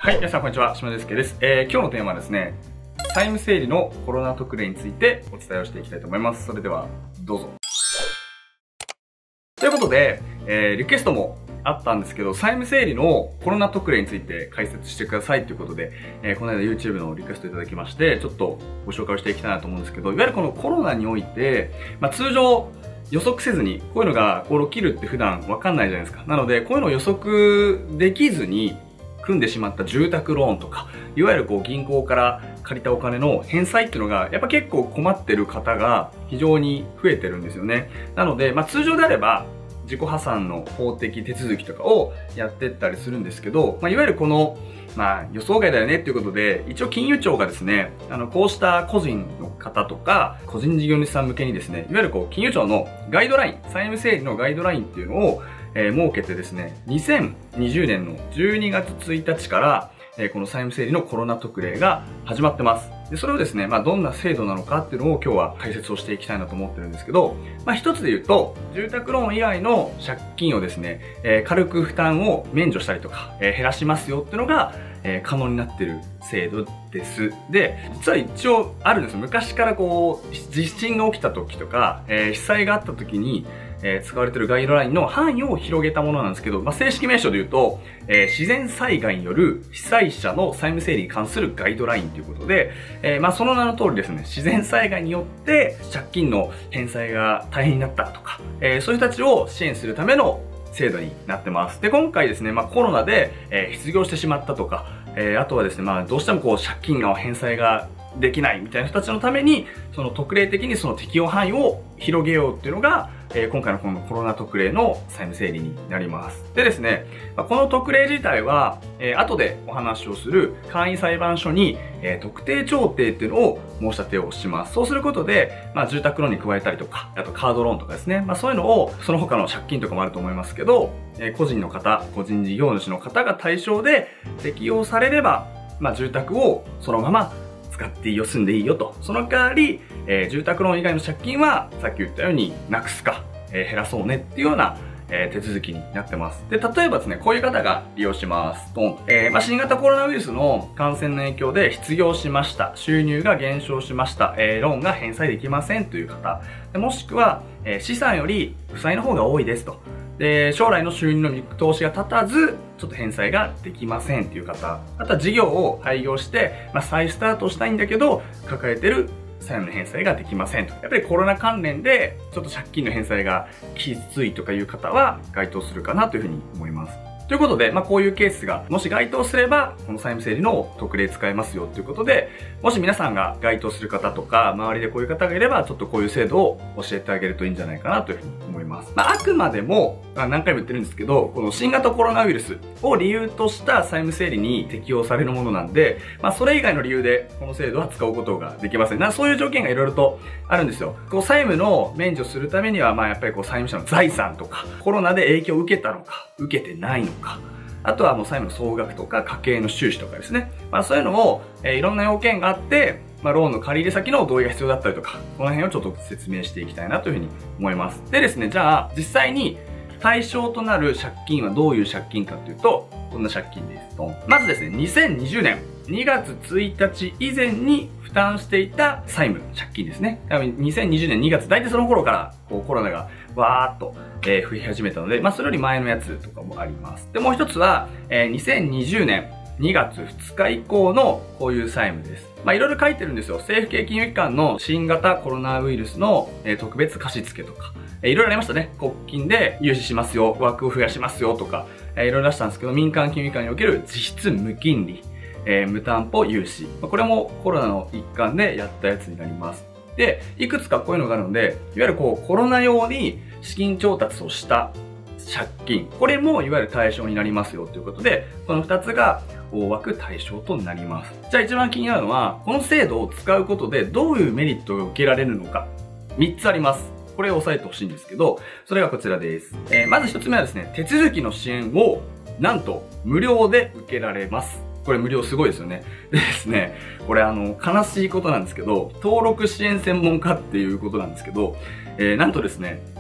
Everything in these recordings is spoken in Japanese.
はい、皆さんこんにちは。島根介です。今日のテーマはですね、債務整理のコロナ特例についてお伝えをしていきたいと思います。それでは、どうぞ。ということで、リクエストもあったんですけど、債務整理のコロナ特例について解説してくださいということで、この間 YouTube のリクエストいただきまして、ちょっとご紹介をしていきたいなと思うんですけど、いわゆるこのコロナにおいて、通常、予測せずに、こういうのが起きるって普段わかんないじゃないですか。なので、こういうのを予測できずに、組んでしまった住宅ローンとか、いわゆる銀行から借りたお金の返済っていうのが、やっぱ結構困ってる方が非常に増えてるんですよね。なので、通常であれば、自己破産の法的手続きとかをやってったりするんですけど、いわゆるこの、予想外だよねっていうことで、一応金融庁がですね、こうした個人の方とか、個人事業主さん向けにですね、いわゆる金融庁のガイドライン、債務整理のガイドラインっていうのを、設けてですね、2020年の12月1日から、この債務整理のコロナ特例が始まってます。で、それをですね、どんな制度なのかっていうのを今日は解説をしていきたいなと思ってるんですけど、一つで言うと、住宅ローン以外の借金をですね、軽く負担を免除したりとか、減らしますよっていうのが、可能になっている制度です。で、実は一応あるんですよ。昔から地震が起きた時とか、被災があった時に、使われているガイドラインの範囲を広げたものなんですけど、正式名称で言うと、自然災害による被災者の債務整理に関するガイドラインということで、その名の通りですね、自然災害によって借金の返済が大変になったとか、そういう人たちを支援するための制度になってます。で、今回ですね、コロナで、失業してしまったとか、あとはですね、どうしても借金の返済ができないみたいな人たちのために、その特例的にその適用範囲を広げようっていうのが、今回のこのコロナ特例の債務整理になります。でですね、この特例自体は、後でお話をする簡易裁判所に、特定調停っていうのを申し立てをします。そうすることで、住宅ローンに加えたりとか、あとカードローンとかですね、そういうのを、その他の借金とかもあると思いますけど、個人の方、個人事業主の方が対象で適用されれば、住宅をそのまま使っていいよ、住んでいいよと。その代わり、住宅ローン以外の借金は、さっき言ったようになくすか、減らそうねっていうような、手続きになってます。で、例えばですね、こういう方が利用します。新型コロナウイルスの感染の影響で失業しました。収入が減少しました。ローンが返済できませんという方。もしくは、資産より負債の方が多いですと。で、将来の収入の見通しが立たず、ちょっと返済ができませんっていう方。あとは事業を廃業して、再スタートしたいんだけど、抱えてる債務の返済ができませんと。やっぱりコロナ関連で、ちょっと借金の返済がきついとかいう方は、該当するかなというふうに思います。ということで、こういうケースが、もし該当すれば、この債務整理の特例使えますよということで、もし皆さんが該当する方とか、周りでこういう方がいれば、ちょっとこういう制度を教えてあげるといいんじゃないかなというふうに思います。あくまでも、何回も言ってるんですけど、この新型コロナウイルスを理由とした債務整理に適用されるものなんで、それ以外の理由で、この制度は使うことができません。そういう条件がいろいろとあるんですよ。債務の免除するためには、やっぱり債務者の財産とか、コロナで影響を受けたのか、受けてないのか、あとは債務の総額とか家計の収支とかですね。そういうのを、いろんな要件があって、ローンの借り入れ先の同意が必要だったりとか、この辺をちょっと説明していきたいなというふうに思います。でですね、じゃあ、実際に対象となる借金はどういう借金かというと、こんな借金です。まずですね、2020年2月1日以前に負担していた債務、借金ですね。2020年2月、大体その頃からコロナがわーっと増え始めたので、それより前のやつとかもあります。で、もう一つは、2020年2月2日以降のこういう債務です。いろいろ書いてるんですよ。政府系金融機関の新型コロナウイルスの特別貸付とか、いろいろありましたね。国金で融資しますよ、枠を増やしますよとか、いろいろ出したんですけど、民間金融機関における実質無金利、無担保融資。これもコロナの一環でやったやつになります。で、いくつかこういうのがあるので、いわゆるコロナ用に資金調達をした借金。これもいわゆる対象になりますよということで、この2つが大枠対象となります。じゃあ一番気になるのは、この制度を使うことでどういうメリットが受けられるのか。3つあります。これを押さえてほしいんですけど、それがこちらです。まず1つ目はですね、手続きの支援をなんと無料で受けられます。これ無料すごいですよね。でですね、これ悲しいことなんですけど、登録支援専門家っていうことなんですけど、なんとですね、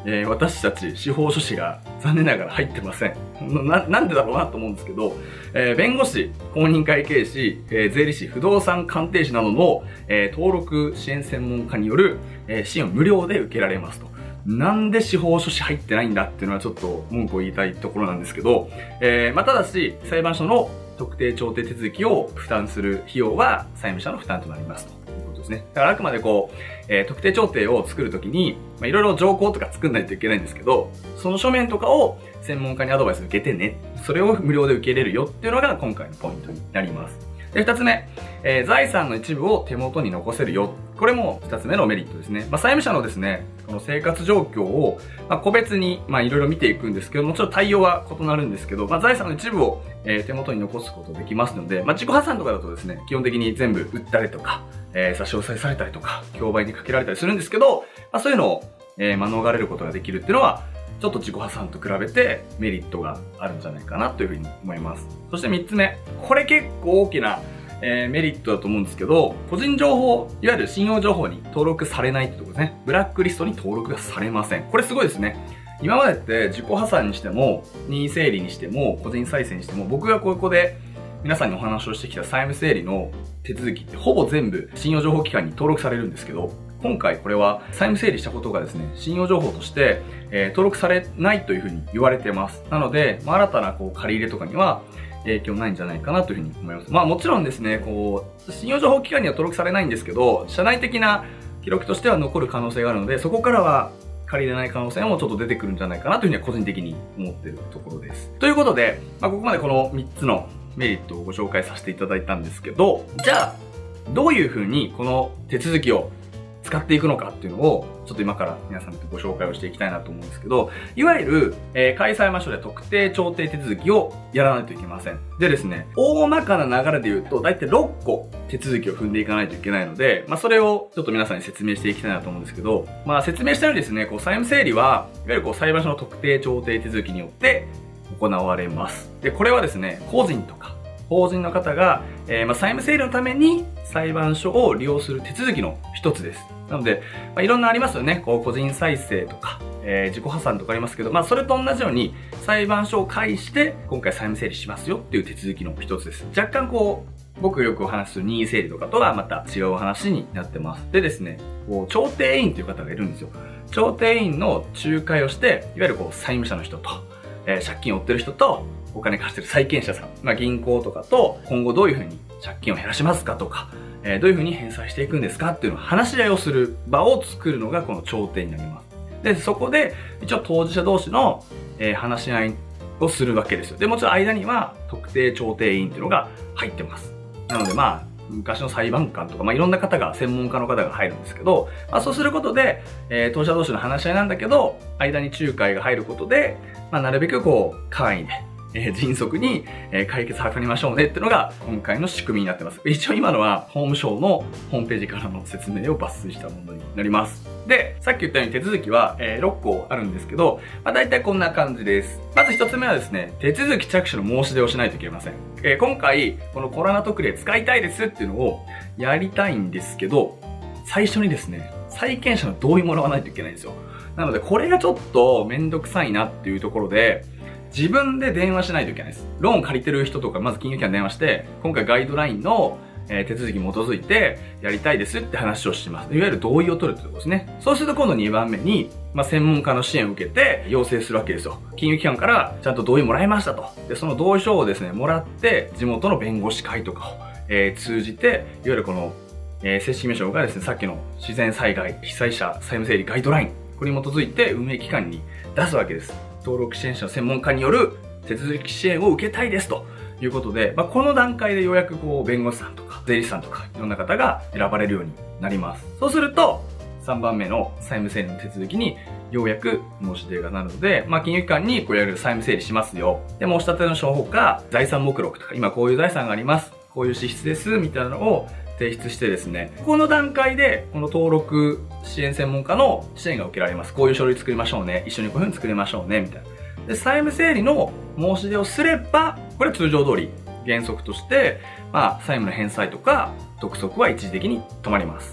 私たち司法書士が残念ながら入ってません。なんでだろうなと思うんですけど、弁護士、公認会計士、税理士、不動産鑑定士などの、登録支援専門家による、支援を無料で受けられますと。なんで司法書士入ってないんだっていうのはちょっと文句を言いたいところなんですけど、ただし、裁判所の特定調停手続きを負担する費用は債務者の負担となりますということですね。だからあくまで特定調停を作るときに、いろいろ条項とか作んないといけないんですけど、その書面とかを専門家にアドバイス受けてね。それを無料で受けれるよっていうのが今回のポイントになります。で、二つ目、財産の一部を手元に残せるよ。これも二つ目のメリットですね。債務者のですね、この生活状況を、個別に、いろいろ見ていくんですけども、ちろん対応は異なるんですけど、財産の一部を、手元に残すことできますので、自己破産とかだとですね、基本的に全部売ったりとか、差し押さえされたりとか、競売にかけられたりするんですけど、そういうのを、免れることができるっていうのは、ちょっと自己破産と比べてメリットがあるんじゃないかなというふうに思います。そして3つ目。これ結構大きな、メリットだと思うんですけど、個人情報、いわゆる信用情報に登録されないってところですね。ブラックリストに登録がされません。これすごいですね。今までって自己破産にしても、任意整理にしても、個人再生にしても、僕がここで皆さんにお話をしてきた債務整理の手続きってほぼ全部信用情報機関に登録されるんですけど、今回これは債務整理したことがですね、信用情報として、登録されないというふうに言われてます。なので、新たな借り入れとかには影響ないんじゃないかなというふうに思います。もちろんですね、信用情報機関には登録されないんですけど、社内的な記録としては残る可能性があるので、そこからは借りれない可能性もちょっと出てくるんじゃないかなというふうには個人的に思っているところです。ということで、ここまでこの3つのメリットをご紹介させていただいたんですけど、じゃあ、どういうふうにこの手続きを使っていくのかっていうのを、ちょっと今から皆さんとご紹介をしていきたいなと思うんですけど、いわゆる、開催場所で特定調停手続きをやらないといけません。でですね、大まかな流れで言うと、だいたい6個手続きを踏んでいかないといけないので、それをちょっと皆さんに説明していきたいなと思うんですけど、説明したようにですね、債務整理は、いわゆる裁判所の特定調停手続きによって行われます。で、これはですね、個人とか、法人の方が、債務整理のために裁判所を利用する手続きの一つです。なので、いろんなありますよね。個人再生とか、自己破産とかありますけど、それと同じように裁判所を介して今回債務整理しますよっていう手続きの一つです。若干僕がよくお話しする任意整理とかとはまた違うお話になってます。でですね、調停委員という方がいるんですよ。調停委員の仲介をして、いわゆる債務者の人と、借金を負ってる人と、お金貸してる債権者さん、銀行とかと今後どういうふうに借金を減らしますかとか、どういうふうに返済していくんですかっていうのを話し合いをする場を作るのがこの調停になります。で、そこで一応当事者同士の、話し合いをするわけですよ。で、もちろん間には特定調停委員っていうのが入ってます。なので昔の裁判官とか、いろんな方が、専門家の方が入るんですけど、そうすることで、当事者同士の話し合いなんだけど、間に仲介が入ることで、なるべく簡易で、迅速に解決図りましょうねっていうのが今回の仕組みになってます。一応今のは法務省のホームページからの説明を抜粋したものになります。で、さっき言ったように手続きは6個あるんですけど、大体こんな感じです。まず1つ目はですね、手続き着手の申し出をしないといけません。今回、このコロナ特例使いたいですっていうのをやりたいんですけど、最初にですね、債権者の同意もらわないといけないんですよ。なので、これがちょっとめんどくさいなっていうところで、自分で電話しないといけないです。ローン借りてる人とか、まず金融機関に電話して、今回ガイドラインの手続きに基づいてやりたいですって話をします。いわゆる同意を取るってことですね。そうすると今度2番目に、専門家の支援を受けて要請するわけですよ。金融機関からちゃんと同意もらいましたと。で、その同意書をですね、もらって、地元の弁護士会とかを、通じて、いわゆるこの、正式名称がですね、さっきの自然災害、被災者債務整理ガイドライン、これに基づいて運営機関に出すわけです。登録支援者の専門家による手続き支援を受けたいですということで、この段階でようやく弁護士さんとか税理士さんとかいろんな方が選ばれるようになります。そうすると3番目の債務整理の手続きにようやく申し出がなるので、金融機関にいわゆる債務整理しますよ。で、申し立ての証拠か財産目録とか、今こういう財産があります。こういう支出です。みたいなのを提出してですね、この段階でこの登録支援専門家の支援が受けられます。こういう書類作りましょうね。一緒にこういうふうに作りましょうね。みたいな。で、債務整理の申し出をすれば、これは通常通り原則として、債務の返済とか督促は一時的に止まります。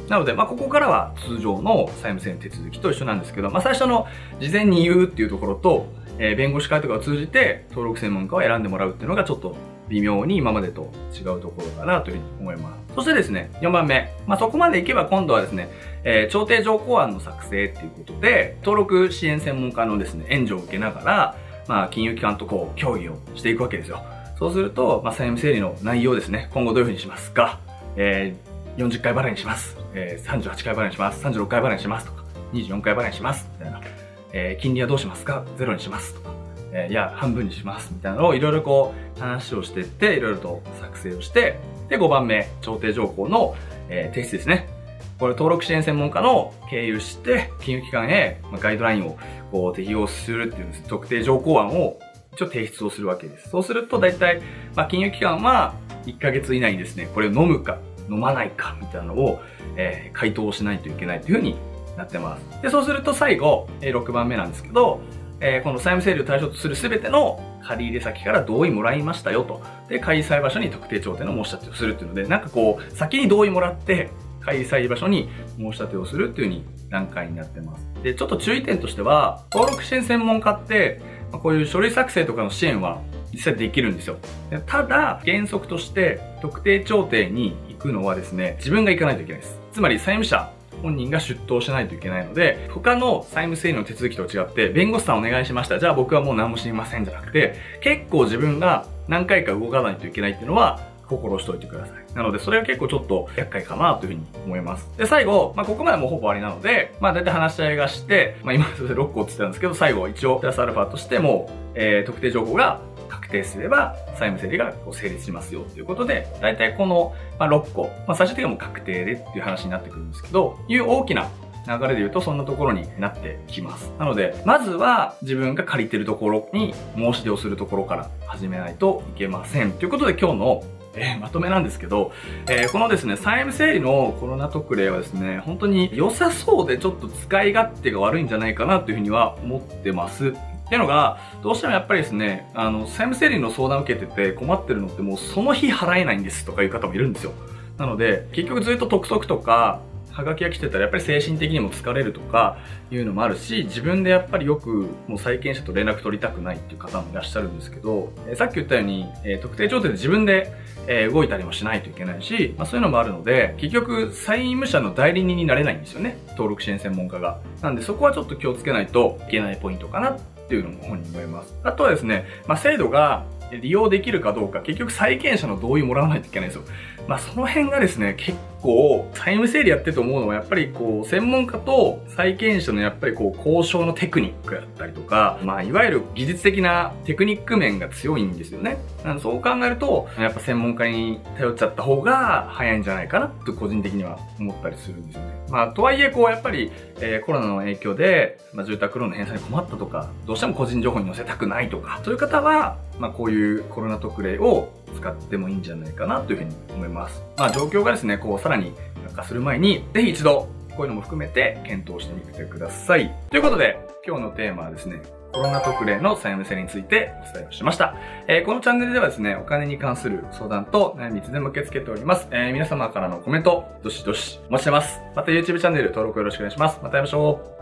なので、ここからは通常の債務整理手続きと一緒なんですけど、最初の事前に言うっていうところと、弁護士会とかを通じて登録専門家を選んでもらうっていうのがちょっと微妙に今までと違うところかなというふうに思います。そしてですね、4番目。そこまでいけば今度はですね、調停条項案の作成っていうことで、登録支援専門家のですね、援助を受けながら、金融機関と協議をしていくわけですよ。そうすると、債務整理の内容ですね、今後どういうふうにしますか、40回払いにします。38回払いにします。36回払いにしますとか、24回払いにします。みたいな。金利はどうしますか？ゼロにしますとか。いや、半分にします。みたいなのをいろいろ話をしていって、いろいろと作成をして、で、5番目、調停条項の、提出ですね。これ登録支援専門家の経由して、金融機関へ、ガイドラインを適用するっていう特定条項案を一応提出をするわけです。そうすると、大体、金融機関は1ヶ月以内にですね、これを飲むか、飲まないか、みたいなのを、回答しないといけないというふうになってます。で、そうすると最後、6番目なんですけど、この債務整理を対象とするすべての借入先から同意もらいましたよと。で、開催場所に特定調停の申し立てをするっていうので、先に同意もらって、開催場所に申し立てをするっていう風に段階になってます。で、ちょっと注意点としては、登録支援専門家って、こういう書類作成とかの支援は実際できるんですよ。ただ、原則として特定調停に行くのはですね、自分が行かないといけないです。つまり債務者、本人が出頭しないといけないので、他の債務整理の手続きと違って、弁護士さんお願いしました。じゃあ僕はもう何も知りませんじゃなくて、結構自分が何回か動かないといけないっていうのは、心しておいてください。なので、それは結構ちょっと厄介かなというふうに思います。で、最後、ここまでもうほぼ終わりなので、だいたい話し合いがして、今それで6個って言ってたんですけど、最後一応プラスアルファとしても、特定情報が確定すれば、債務整理が成立しますよということで、だいたいこの6個、最終的にはもう確定でっていう話になってくるんですけど、いう大きな流れで言うとそんなところになってきます。なので、まずは自分が借りてるところに申し出をするところから始めないといけません。ということで今日のまとめなんですけど、このですね、債務整理のコロナ特例はですね、本当に良さそうでちょっと使い勝手が悪いんじゃないかなというふうには思ってます。っていうのが、どうしてもやっぱりですね、債務整理の相談を受けてて困ってるのってもうその日払えないんですとかいう方もいるんですよ。なので、結局ずっと督促とか、はがきが来てたらやっぱり精神的にも疲れるとかいうのもあるし、自分でやっぱりよくもう債権者と連絡取りたくないっていう方もいらっしゃるんですけど、さっき言ったように、特定調停で自分で動いたりもしないといけないし、そういうのもあるので、結局債務者の代理人になれないんですよね。登録支援専門家が。なんでそこはちょっと気をつけないといけないポイントかなっていうのも本人思います。あとはですね、制度が利用できるかどうか、結局債権者の同意もらわないといけないんですよ。その辺がですね、結構、債務整理やってて思うのは、やっぱり専門家と債権者のやっぱり交渉のテクニックやったりとか、いわゆる技術的なテクニック面が強いんですよね。そう考えると、やっぱ専門家に頼っちゃった方が早いんじゃないかなと個人的には思ったりするんですよね。とはいえ、やっぱり、コロナの影響で、住宅ローンの返済に困ったとか、どうしても個人情報に載せたくないとか、そういう方は、こういうコロナ特例を使ってもいいんじゃないかなというふうに思います。状況がですね、さらに悪化する前に、ぜひ一度、こういうのも含めて検討してみてください。ということで、今日のテーマはですね、コロナ特例の債務整理についてお伝えをしました。このチャンネルではですね、お金に関する相談と悩みいつでも受け付けております。皆様からのコメント、どしどしお待ちしてます。また YouTube チャンネル登録よろしくお願いします。また会いましょう。